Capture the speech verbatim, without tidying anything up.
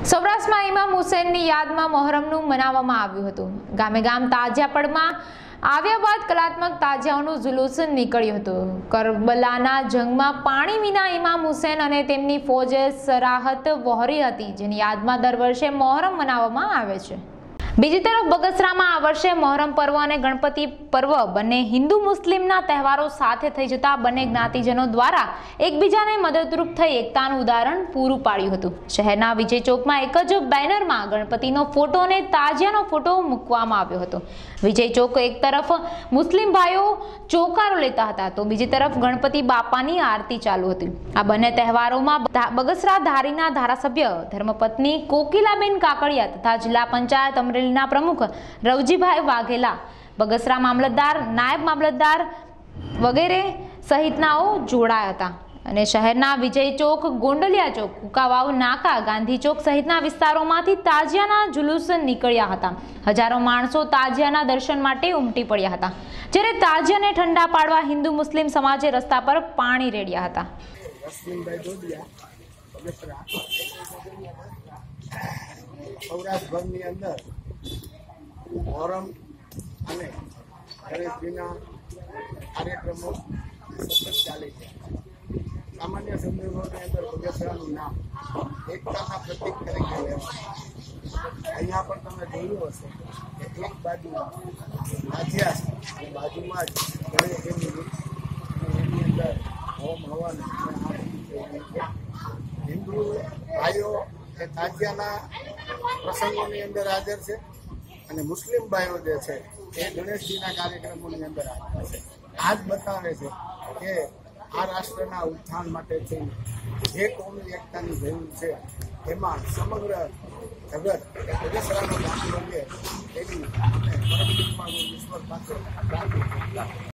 સૌરાષ્ટ્રમાં ઇમામ હુસૈનની યાદમાં મોહરમનું મનાવવામાં આવ્યું હતું। ગામે ગામ તાજિયા પડમાં આવ્યા બાદ કલાત્મક તાજિયાઓનું જુલુસ નીકળ્યું હતું। કરબલાના જંગમાં પાણી વિના ઇમામ હુસૈન અને તેમની ફૌજે સરાહત વહોરી હતી, જેની યાદમાં દર વર્ષે મોહરમ મનાવવામાં આવે છે। બીજી તરફ બગસરામાં આ વર્ષે મોહરમ પર્વ અને ગણપતિ પર્વ બંને હિન્દુ મુસ્લિમના તહેવારો સાથે થઈ જતા બંને જ્ઞાતિજનો દ્વારા એકબીજાને મદદરૂપ થઈ એકતાનું ઉદાહરણ પૂરું પાડ્યું હતું। શહેરના વિજય ચોકમાં એક જ બેનરમાં ગણપતિનો ફોટો અને તાજિયાનો ફોટો મૂકવામાં આવ્યો હતો। વિજય ચોક એક તરફ મુસ્લિમ ભાઈઓ ચોકારો લેતા હતા તો બીજી તરફ ગણપતિ બાપાની આરતી ચાલુ હતી। આ બંને તહેવારોમાં બગસરા ધારીના ધારાસભ્ય ધર્મપત્ની કોકિલાબેન કાકડિયા તથા જિલ્લા પંચાયત અમરેલીના પ્રમુખ રવજીભાઈ વાઘેલા, બગસરા મામલતદાર, નાયબ મામલતદાર વગેરે સહિતનાઓ જોડાયા હતા અને શહેરના વિજય ચોક, ગોંડલિયા ચોક, કુકાવાવ નાકા, ગાંધી ચોક સહિતના વિસ્તારોમાંથી તાજિયાના જુલુસ નીકળ્યા હતા। હજારો માણસો તાજિયાના દર્શન માટે ઉમટી પડ્યા હતા, જ્યારે તાજિયાને ઠંડા પાડવા હિન્દુ મુસ્લિમ સમાજે રસ્તા પર પાણી રેડ્યા હતા। સૌરાષ્ટ્રભરની અંદર મોહરમ અને ગણેશજીના કાર્યક્રમો સતત ચાલે છે। સામાન્ય સંદર્ભોની અંદર બગસરાનું નામ એકતાના પ્રતીક તરીકે લેવાય। અહીંયા પણ તમે જોયું હશે કે એક બાજુ નાથિયા અને બાજુમાં જ ગણેશજીની મૂર્તિ અને એની અંદર હોમ હવન હિન્દુ ભાઈઓ એ તાજિયાના પ્રસંગોની અંદર હાજર છે અને મુસ્લિમ ભાઈઓ જે છે એ ગણેશજીના કાર્યક્રમોની અંદર હાજર છે। આ જ બતાવે છે કે આ રાષ્ટ્રના ઉત્થાન માટે થઈને જે કોમી એકતાની જરૂર છે એમાં સમગ્ર જગત બગસરાનો દાખલો લે એવી ઈશ્વર પાસે